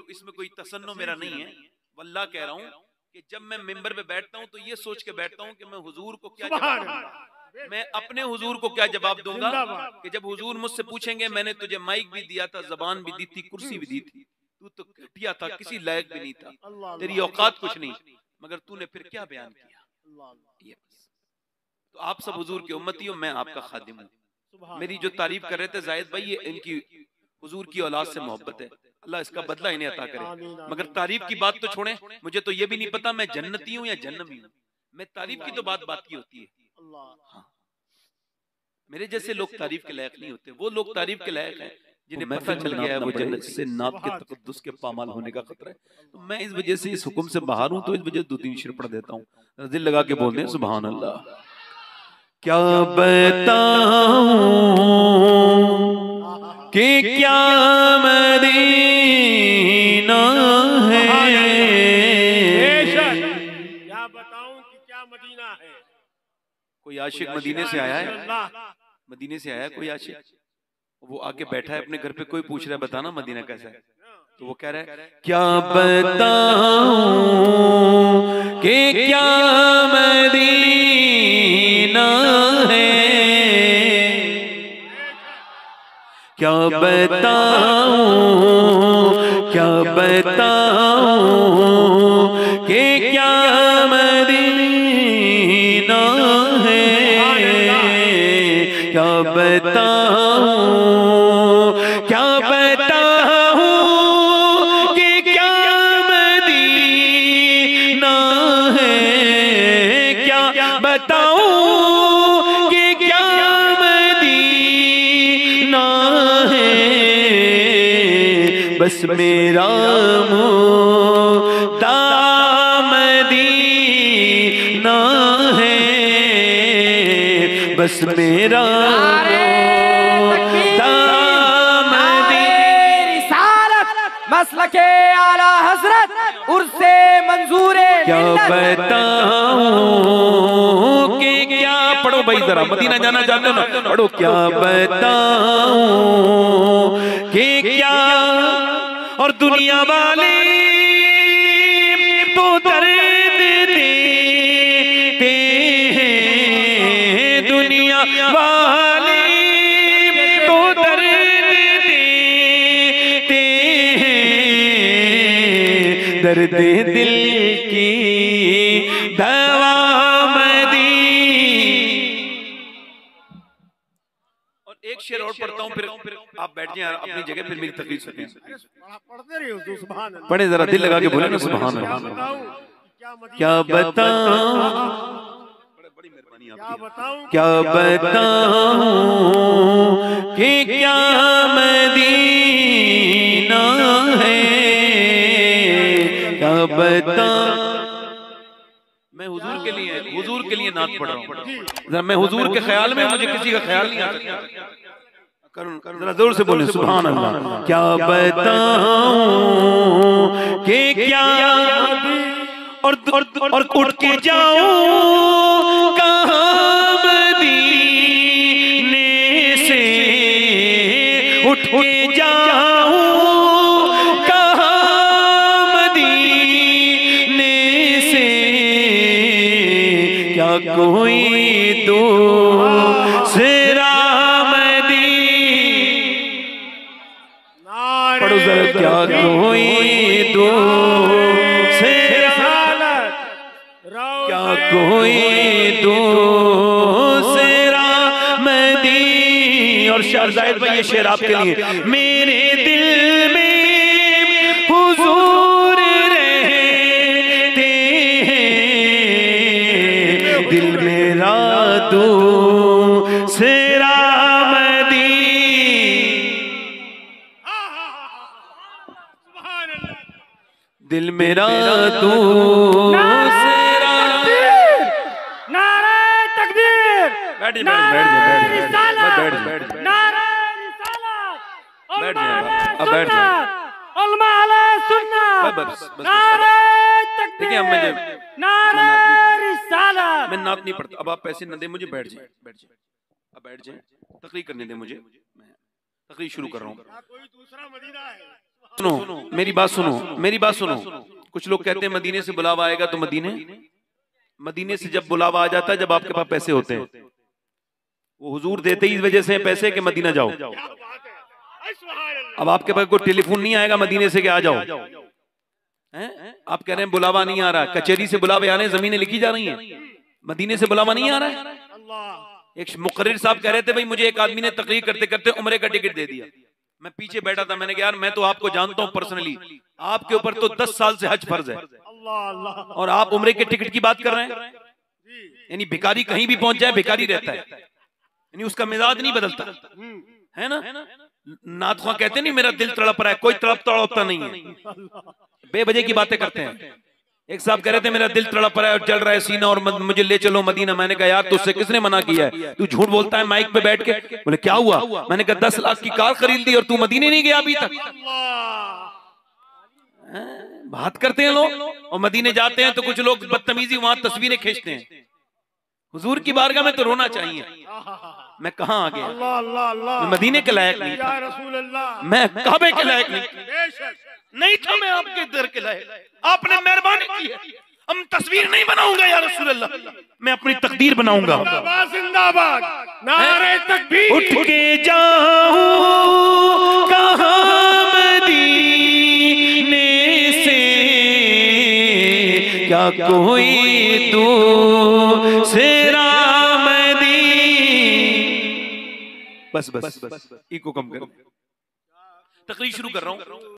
इसमें कोई तसन्नो मेरा नहीं है, वल्लाह कह रहा हूँ कि जब मैं मिंबर पे बैठता हूँ तो ये सोच के बैठता हूँ कि मैं हुजूर को क्या जवाब दूंगा, मैं अपने हुजूर को क्या जवाब दूंगा कि जब हुजूर मुझसे पूछेंगे मैंने तुझे माइक भी दिया था, जबान भी दी थी, कुर्सी भी दी थी, तू तो घटिया था, किसी लायक भी नहीं था, तेरी औकात कुछ नहीं, मगर तूने फिर क्या बयान किया। ये बस। तो आप सब हुजूर के उम्मती हो, मैं आपका खादिम हूँ। मेरी जो तारीफ कर रहे थे जाहिद भाई, ये इनकी हुजूर की औलाद से मोहब्बत है, अल्लाह इसका बदला इन्हें अता करे। मगर तारीफ की बात तो छोड़ें, मुझे तो ये भी नहीं पता मैं जन्नती हूँ या जन्नमी हूँ, मैं तारीफ की तो बात की होती है। हाँ, मेरे जैसे लोग तारीफ के लायक नहीं होते, वो लोग तारीफ के लायक हैं जिन्हें पता चल गया है वो जन्नत से नात के तकद्दुस के पामाल होने का खतरा है। तो मैं इस वजह से इस हुक्म से बाहर हूँ, तो इस वजह से 2-3 शेर पढ़ देता हूँ, दिल लगा के बोलते हैं सुभान अल्लाह। क्या बताऊं कि क्या मदीना है, क्या बताऊं कि क्या मदीना है। कोई आशिक मदीने से आया है, मदीने से आया है कोई आशिक, वो आके बैठा है अपने घर पे, कोई पूछ रहा है बताना मदीना कैसा है, तो वो कह रहा है क्या बताऊं कि क्या मदीना है, क्या बताऊं क्या बताऊं कि क्या मदीना है, क्या बताऊं क्या बताऊं कि क्या मदीना है, क्या बताऊं कि क्या मदीना है, बस मेरा मुद्दा मदीना है, बस मेरा मसलके आला हजरत उर्से मंजूरे, क्या बताऊं कि क्या, पढ़ो भाई जरा, मदीना जाना चाहते हो ना, पढ़ो। क्या बताऊं कि क्या, और दुनिया वाले तो दर्द देते हैं, दुनिया वाले तो दर्द देते हैं, दर्द दिल की दवा मदी। और एक शेर और पढ़ता हूँ, फिर आप बैठ जाए अपनी जगह, फिर मेरी तकलीफ सुनिए। पढ़ते रहिए तो सुभान अल्लाह। पढ़े जरा, दिल लगा के बोले ना सुभान अल्लाह। क्या बताऊं, बड़ी मेहरबानी आपकी, क्या बताऊं कि क्या मदीना है, क्या बताऊं। मैं हुजूर के लिए नात पढ़ रहा हूँ, मैं हुजूर के ख्याल में, मुझे किसी का ख्याल नहीं आ सकता। जरा जोर से बोले सुभान अल्लाह। क्या बताऊं कि क्या, और उठ के जाऊं कहाँ मदीने से, उठ के जाऊं कहाँ मदीने से, क्या कोई दूसरा पढ़ो जरा, क्या कोई दूसरा, क्या कोई दूसरा मदी। और शाहजाद भाई ये शेर आपके लिए, मेरे दिल में हुजूर रहते हैं, दिल मेरा दूसरा दिल मेरा दूसरा। नारे तकबीर, बैठ जाए, देखिए मैं नात नहीं पढ़ता, अब आप पैसे न दे मुझे, बैठ जाए, अब बैठ जाए, तकरीर करने दे मुझे, मैं तकरीर शुरू कर रहा हूँ। कोई दूसरा मदीना है। सुनो मेरी बात सुनो, मेरी बात सुनो। कुछ लोग कहते हैं मदीने से बुलावा आएगा तो मदीने से जब बुलावा आ जाता है जब आपके पास पैसे होते हैं। वो हुजूर देते ही इस वजह से पैसे कि मदीना जाओ। अब आपके पास कोई टेलीफोन नहीं आएगा मदीने से कि आ जाओ, हैं? आप कह रहे हैं बुलावा नहीं आ रहा, कचहरी से बुलावे आ रहे हैं, जमीनें लिखी जा रही हैं, मदीने से बुलावा नहीं आ रहा है। एक मुकर्रिर साहब कह रहे थे भाई मुझे एक आदमी ने तकरीर करते करते उम्रे का टिकट दे दिया। मैं पीछे बैठा था, मैंने कहा यार मैं तो आपको जानता हूं पर्सनली, आपके ऊपर तो 10 साल से हज फर्ज है और आप उम्रे के टिकट की बात कर रहे हैं। यानी भिखारी कहीं भी पहुंच जाए भिखारी रहता है, यानी उसका मिजाज नहीं बदलता है ना। नाथुआ कहते नहीं मेरा दिल तड़प रहा है, कोई तड़पता नहीं है, बेवजह की बातें करते हैं। एक साहब कह रहे थे मेरा दिल तड़प रहा है और जल रहा है सीना और मुझे ले चलो मदीना। मैंने कहा यार तुझसे किसने मना किया है, तू झूठ बोलता है माइक पे बैठ के। बोले क्या हुआ? मैंने कहा 10 लाख की कार खरीद ली और तू मदीने नहीं गया अभी तक। बात करते हैं लोग और मदीने जाते हैं तो कुछ लोग बदतमीजी वहां तस्वीरें खींचते हैं। हुजूर की बारगाह में तो रोना चाहिए। मैं कहां आ गया? मैं मदीने के लायक नहीं था, मैं काबे के लायक नहीं था, मैं आपके दर के लायक। आपने मेहरबानी की है, हम तस्वीर नहीं बनाऊंगा या रसूल अल्लाह, मैं अपनी तकदीर बनाऊंगा। जिंदाबाद नारे तकबीर। उठ के जाऊं कहां मदीने से, क्या कोई दूसरा बस इको कम करो, तकरीर शुरू कर रहा हूं।